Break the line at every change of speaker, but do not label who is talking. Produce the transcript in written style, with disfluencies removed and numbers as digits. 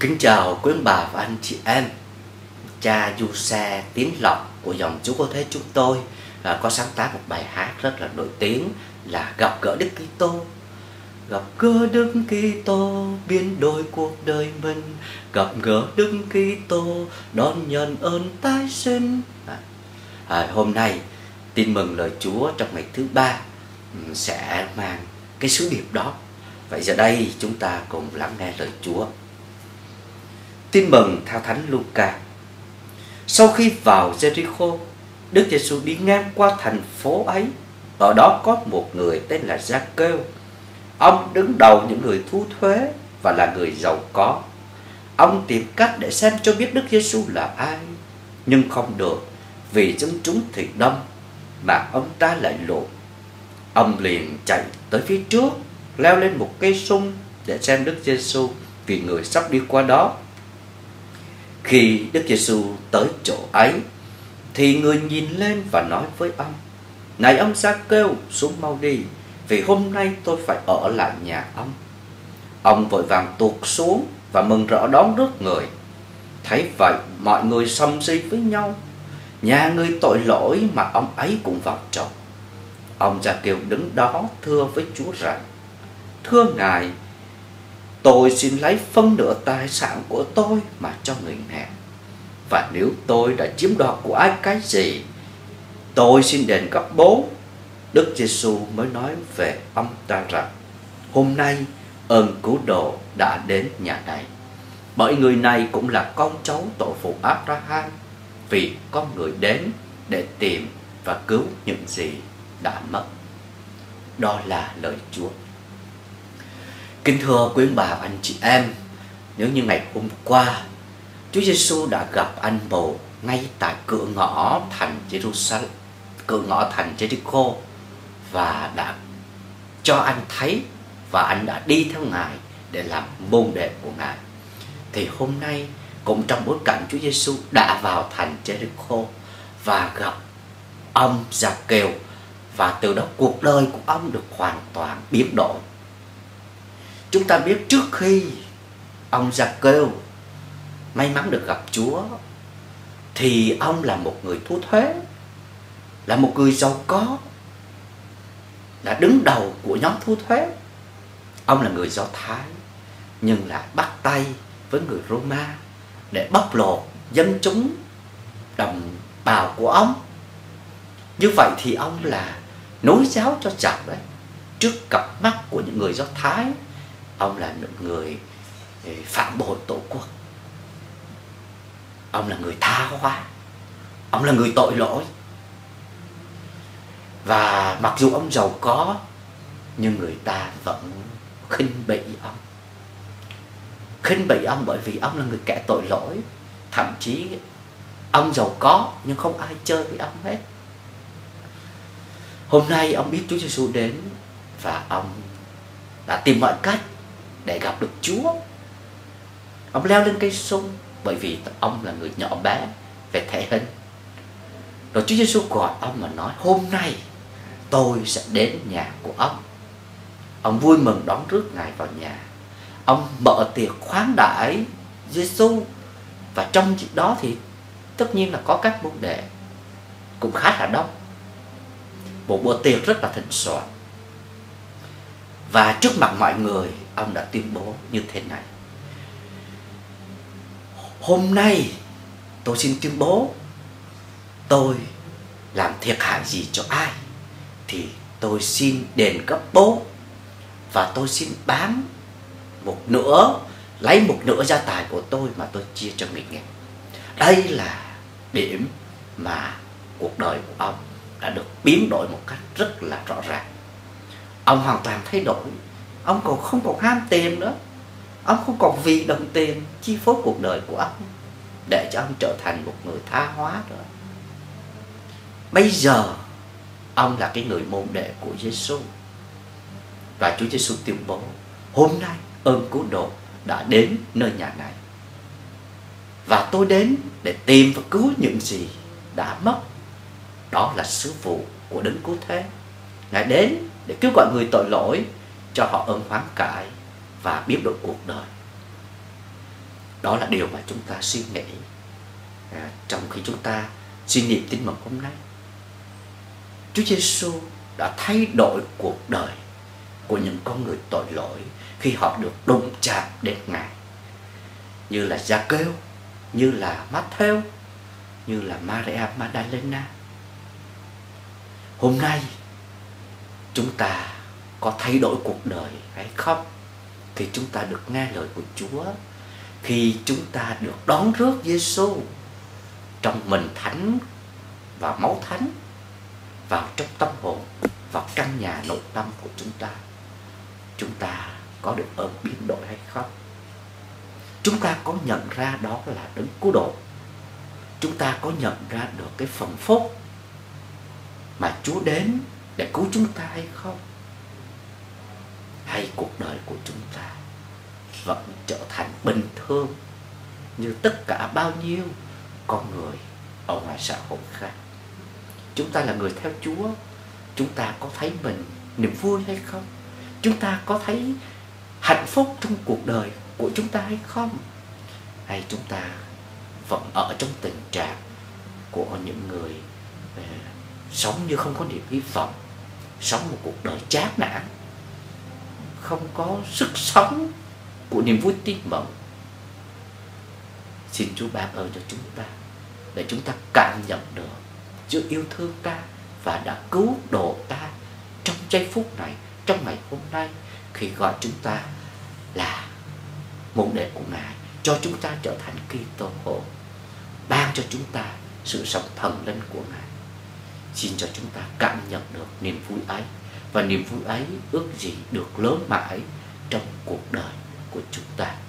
Kính chào quý ông bà và anh chị em. Cha Du Xe Tiến Lộc của dòng Chúa Cứu Thế chúng tôi có sáng tác một bài hát rất là nổi tiếng là Gặp Gỡ Đức Kitô. Gặp gỡ Đức Kitô biến đổi cuộc đời mình, gặp gỡ Đức Kitô đón nhận ơn tái sinh. Hôm nay tin mừng lời Chúa trong ngày thứ ba sẽ mang cái sứ điệp đó. Vậy giờ đây chúng ta cùng lắng nghe lời Chúa. Tin mừng theo Thánh Luca. Sau khi vào Jericho, Đức Giêsu đi ngang qua thành phố ấy. Ở đó có một người tên là Gia-kêu. Ông đứng đầu những người thu thuế và là người giàu có. Ông tìm cách để xem cho biết Đức Giêsu là ai, nhưng không được, vì dân chúng thì đông mà ông ta lại lộn. Ông liền chạy tới phía trước, leo lên một cây sung để xem Đức Giêsu, vì người sắp đi qua đó. Khi Đức Giêsu tới chỗ ấy thì người nhìn lên và nói với ông: "Này ông Gia-kêu, xuống mau đi, vì hôm nay tôi phải ở lại nhà ông." Ông vội vàng tuột xuống và mừng rỡ đón rước người. Thấy vậy, mọi người xăm xi với nhau: "Nhà người tội lỗi mà ông ấy cũng vào trong." Ông Gia-kêu đứng đó thưa với Chúa rằng: "Thưa Ngài, tôi xin lấy phân nửa tài sản của tôi mà cho người nghèo. Và nếu tôi đã chiếm đoạt của ai cái gì, tôi xin đền gấp 4." Đức Giêsu mới nói về ông ta rằng: "Hôm nay ơn cứu độ đã đến nhà này, bởi người này cũng là con cháu tổ phụ Abraham, vì có người đến để tìm và cứu những gì đã mất." Đó là lời Chúa. Kính thưa quý ông bà và anh chị em, nếu như ngày hôm qua Chúa Giêsu đã gặp anh bồ ngay tại cửa ngõ thành Jerusalem, cửa ngõ thành Jericho, và đã cho anh thấy và anh đã đi theo Ngài để làm môn đệ của Ngài, thì hôm nay cũng trong bối cảnh Chúa Giêsu đã vào thành Jericho và gặp ông Gia-kêu, và từ đó cuộc đời của ông được hoàn toàn biến đổi. Chúng ta biết trước khi ông Gia-kêu may mắn được gặp Chúa thì ông là một người thu thuế, là một người giàu có, là đứng đầu của nhóm thu thuế. Ông là người Do Thái nhưng lại bắt tay với người Roma để bóc lột dân chúng đồng bào của ông. Như vậy thì ông là nối giáo cho giặc đấy. Trước cặp mắt của những người Do Thái, ông là một người phản bội tổ quốc. Ông là người tha hóa, ông là người tội lỗi. Và mặc dù ông giàu có, nhưng người ta vẫn khinh bỉ ông. Khinh bỉ ông bởi vì ông là người kẻ tội lỗi. Thậm chí ông giàu có nhưng không ai chơi với ông hết. Hôm nay ông biết Chúa Giêsu đến và ông đã tìm mọi cách để gặp được Chúa. Ông leo lên cây sung bởi vì ông là người nhỏ bé về thể hình. Rồi Chúa Giêsu gọi ông mà nói: "Hôm nay tôi sẽ đến nhà của ông." Ông vui mừng đón rước Ngài vào nhà. Ông mở tiệc khoáng đãi Giêsu, và trong dịp đó thì tất nhiên là có các môn đệ cũng khá là đông. Một bữa tiệc rất là thịnh soạn. Và trước mặt mọi người, ông đã tuyên bố như thế này: "Hôm nay tôi xin tuyên bố, tôi làm thiệt hại gì cho ai thì tôi xin đền gấp 4, và tôi xin bán một nửa, lấy một nửa gia tài của tôi mà tôi chia cho người nghèo." Đây là điểm mà cuộc đời của ông đã được biến đổi một cách rất là rõ ràng. Ông hoàn toàn thay đổi. Ông không còn ham tiền nữa. Ông không còn vì đồng tiền chi phối cuộc đời của ông, để cho ông trở thành một người tha hóa nữa. Bây giờ ông là cái người môn đệ của Giêsu, và Chúa Giêsu tuyên bố: "Hôm nay ơn cứu độ đã đến nơi nhà này, và tôi đến để tìm và cứu những gì đã mất." Đó là sứ vụ của Đấng Cứu Thế. Ngài đến để kêu gọi người tội lỗi, cho họ ơn hoán cải và biết đổi cuộc đời. Đó là điều mà chúng ta suy nghĩ trong khi chúng ta suy niệm Tin Mừng hôm nay. Chúa Giêsu đã thay đổi cuộc đời của những con người tội lỗi khi họ được đụng chạm đến Ngài, như là Gia-kêu, như là Mát-thêu, như là Maria Magdalena. Hôm nay chúng ta có thay đổi cuộc đời hay không khi chúng ta được nghe lời của Chúa, khi chúng ta được đón rước Giêsu trong mình thánh và máu thánh vào trong tâm hồn, vào căn nhà nội tâm của chúng ta? Chúng ta có được ơn biến đổi hay không? Chúng ta có nhận ra đó là đấng cứu độ? Chúng ta có nhận ra được cái phần phúc mà Chúa đến để cứu chúng ta hay không? Hay cuộc đời của chúng ta vẫn trở thành bình thường như tất cả bao nhiêu con người ở ngoài xã hội khác? Chúng ta là người theo Chúa, chúng ta có thấy mình niềm vui hay không? Chúng ta có thấy hạnh phúc trong cuộc đời của chúng ta hay không? Hay chúng ta vẫn ở trong tình trạng của những người sống như không có niềm hy vọng, sống một cuộc đời chán nản, không có sức sống của niềm vui Tin Mừng? Xin Chúa ban ơn cho chúng ta để chúng ta cảm nhận được Chúa yêu thương ta và đã cứu độ ta trong giây phút này, trong ngày hôm nay, khi gọi chúng ta là môn đệ của Ngài, cho chúng ta trở thành Kitô hữu, ban cho chúng ta sự sống thần linh của Ngài. Xin cho chúng ta cảm nhận được niềm vui ấy, và niềm vui ấy ước gì được lớn mãi trong cuộc đời của chúng ta.